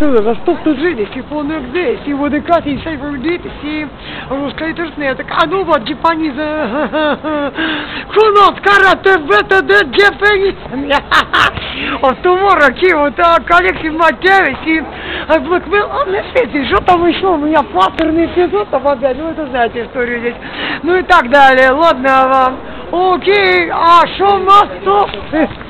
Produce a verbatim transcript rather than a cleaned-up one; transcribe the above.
сили, наступну жити, сифону где, си водикати, сей водити, сі рускайте не так, а ну вот, джипані за хунот, карате, бета, де, джепені, от тому роки, от колекції матери, сі Блэквилл, а не сети, что там еще, у меня флаттерный эпизод, там опять, ну это знаете историю здесь, ну и так далее, ладно вам, окей, а шо у нас тут?